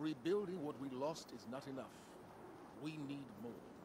Rebuilding what we lost is not enough. We need more.